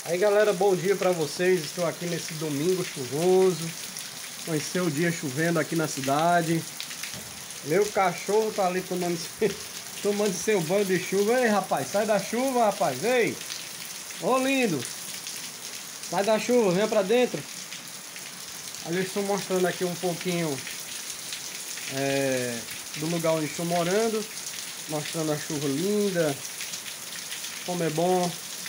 Aí galera, bom dia pra vocês. Estou aqui nesse domingo chuvoso. Conheceu o dia chovendo aqui na cidade. Meu cachorro tá ali tomando seu banho de chuva. Ei rapaz, sai da chuva, rapaz. Ei, ô lindo, sai da chuva, vem pra dentro. Ali eu estou mostrando aqui um pouquinho do lugar onde estou morando. Mostrando a chuva linda. Como é bom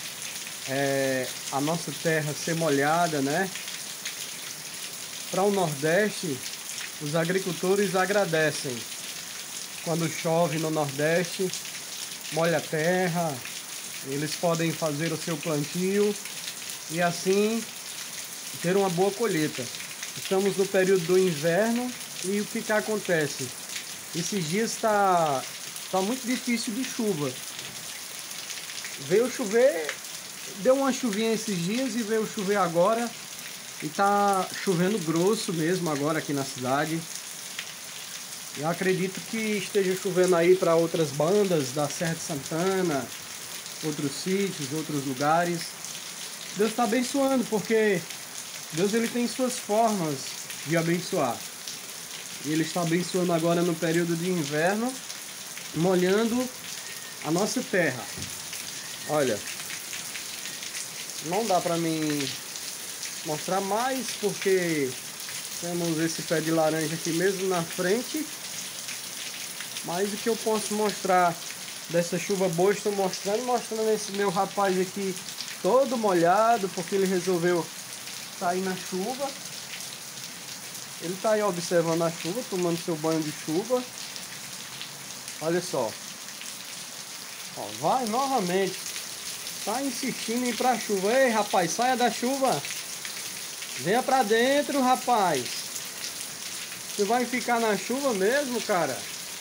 a nossa terra ser molhada, né? Para o Nordeste, os agricultores agradecem quando chove no Nordeste, molha a terra, eles podem fazer o seu plantio e assim ter uma boa colheita. Estamos no período do inverno e o que acontece? Esses dias tá muito difícil de chuva. Veio chover, deu uma chuvinha esses dias e veio chover agora. E tá chovendo grosso mesmo agora aqui na cidade. Eu acredito que esteja chovendo aí para outras bandas da Serra de Santana, outros sítios, outros lugares. Deus está abençoando, porque Deus ele tem suas formas de abençoar. E Ele está abençoando agora no período de inverno, molhando a nossa terra. Olha, não dá para mim mostrar mais porque temos esse pé de laranja aqui mesmo na frente, mas o que eu posso mostrar dessa chuva boa estou mostrando esse meu rapaz aqui todo molhado porque ele resolveu sair na chuva. Ele está aí observando a chuva, tomando seu banho de chuva. Olha só, ó, vai novamente, tá insistindo em ir pra chuva. Ei rapaz, saia da chuva. Venha pra dentro, rapaz. Você vai ficar na chuva mesmo, cara?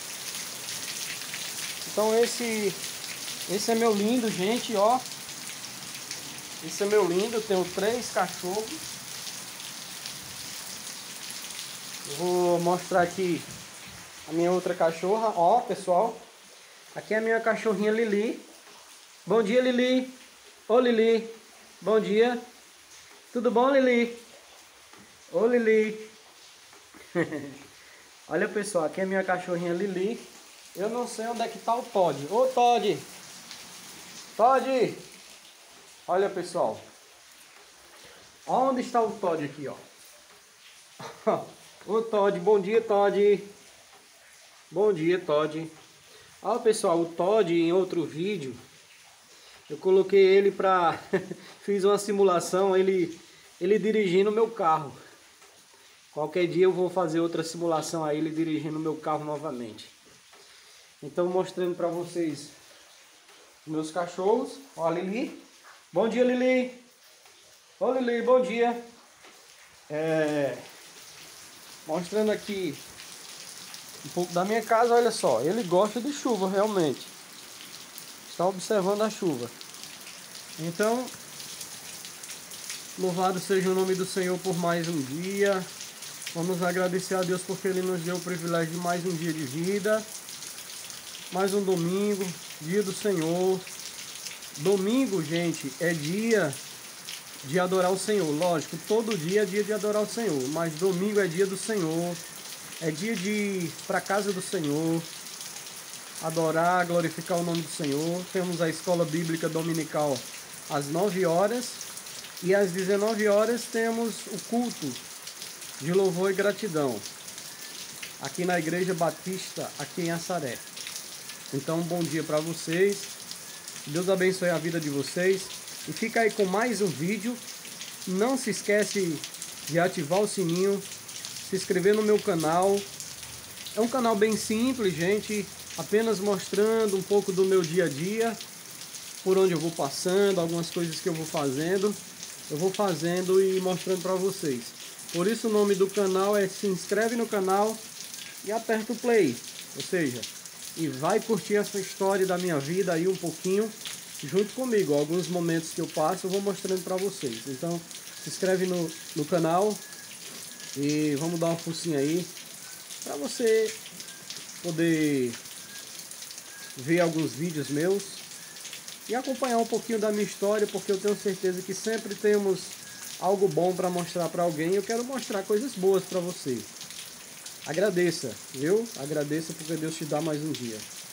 Então esse é meu lindo, gente, ó. Esse é meu lindo, eu tenho 3 cachorros. Eu vou mostrar aqui a minha outra cachorra, ó, pessoal. Aqui é a minha cachorrinha Lili. Bom dia, Lili. Ô, Lili. Bom dia. Tudo bom, Lili? Ô Lili. Olha pessoal, aqui é a minha cachorrinha Lili. Eu não sei onde é que tá o Todd. Ô Todd. Todd. Olha pessoal, onde está o Todd aqui, ó? Ô Todd, bom dia Todd. Bom dia Todd. Ó pessoal, o Todd em outro vídeo eu coloquei ele pra fiz uma simulação, ele dirigindo o meu carro. Qualquer dia eu vou fazer outra simulação a ele dirigindo o meu carro novamente. Então mostrando para vocês meus cachorros. Ó a Lili. Bom dia Lili. Ô Lili, bom dia. Mostrando aqui um pouco da minha casa, olha só. Ele gosta de chuva realmente. Está observando a chuva. Então, louvado seja o nome do Senhor por mais um dia. Vamos agradecer a Deus porque Ele nos deu o privilégio de mais um dia de vida. Mais um domingo, dia do Senhor. Domingo, gente, é dia de adorar o Senhor. Lógico, todo dia é dia de adorar o Senhor. Mas domingo é dia do Senhor. É dia de ir para a casa do Senhor. Adorar, glorificar o nome do Senhor. Temos a escola bíblica dominical às 9 horas. E às 19 horas temos o culto de louvor e gratidão aqui na Igreja Batista, aqui em Assaré. Então, bom dia para vocês. Deus abençoe a vida de vocês. E fica aí com mais um vídeo. Não se esquece de ativar o sininho, se inscrever no meu canal. É um canal bem simples, gente. Apenas mostrando um pouco do meu dia a dia, por onde eu vou passando, algumas coisas que eu vou fazendo. Eu vou fazendo e mostrando para vocês. Por isso o nome do canal é Se Inscreve no Canal e aperta o play. Ou seja, e vai curtir essa história da minha vida aí um pouquinho junto comigo. Alguns momentos que eu passo eu vou mostrando para vocês. Então se inscreve no canal e vamos dar uma forcinha aí para você poder ver alguns vídeos meus. e acompanhar um pouquinho da minha história, porque eu tenho certeza que sempre temos algo bom para mostrar para alguém. Eu quero mostrar coisas boas para você. Agradeça, viu? Agradeça porque Deus te dá mais um dia.